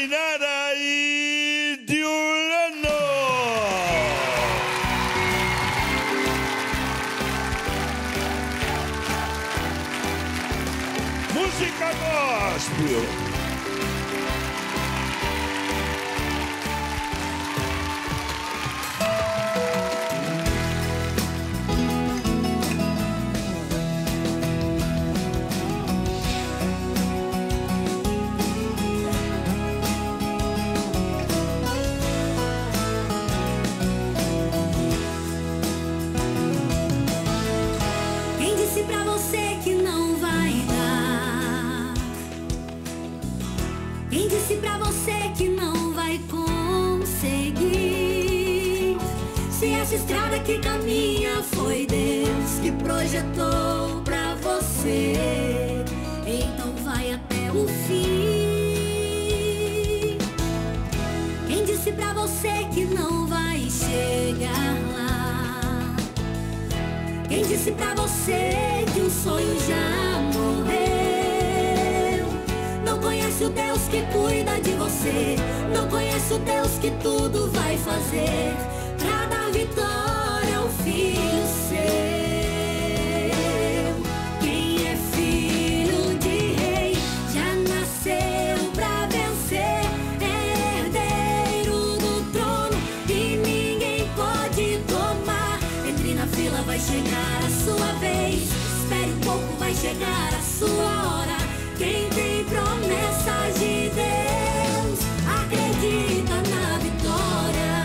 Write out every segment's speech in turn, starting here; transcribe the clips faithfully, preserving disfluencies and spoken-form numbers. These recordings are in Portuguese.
Tainara e Juliano. Música gospel. Pra você que não vai dar. Quem disse pra você que não vai conseguir? Se essa estrada que caminha foi Deus que projetou pra você, então vai até o fim. Quem disse pra você que não vai chegar lá? Quem disse pra você que o sonho já morreu? Não conhece o Deus que cuida de você, não conhece o Deus que tudo vai fazer pra dar vitória ao filho seu. Quem é filho de rei já nasceu pra vencer, é herdeiro do trono e ninguém pode tomar. Entre na fila, vai chegar a sua vez. Espere um pouco, vai chegar a sua hora. Quem tem promessas de Deus acredita na vitória.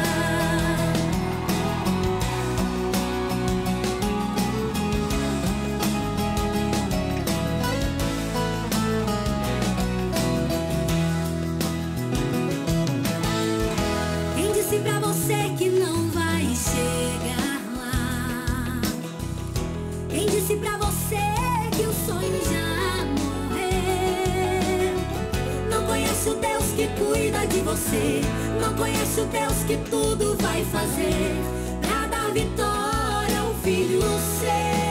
Quem disse pra você que não vai chegar lá? Quem disse pra você que o sonho já morreu? Não conhece o Deus que cuida de você, não conhece o Deus que tudo vai fazer pra dar vitória ao filho seu.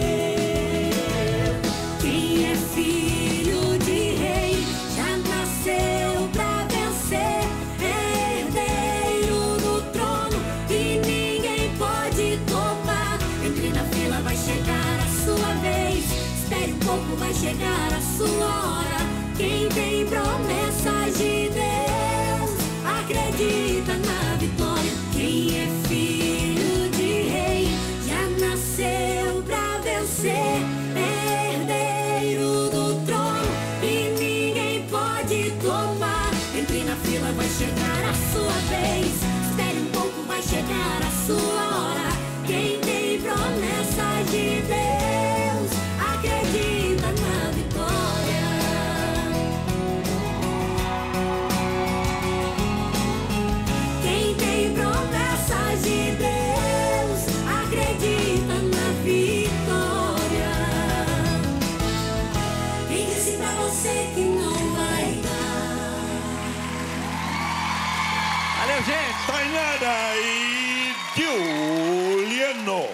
Quem é filho de rei já nasceu pra vencer, é herdeiro do trono e ninguém pode tomar. Entre na fila, vai chegar a sua vez. Espere um pouco, vai chegar a sua hora. Quem tem promessas de Deus acredita na vitória. Quem é filho de rei já nasceu pra vencer, é herdeiro do trono e ninguém pode tomar. Entre na fila, vai chegar a sua vez. Espere um pouco, vai chegar a sua hora. Quem tem promessas de Deus acredita na vitória. Quem tem promessas de Deus acredita na vitória. Quem disse pra você que não vai dar? Valeu, gente. Tainara e Juliano.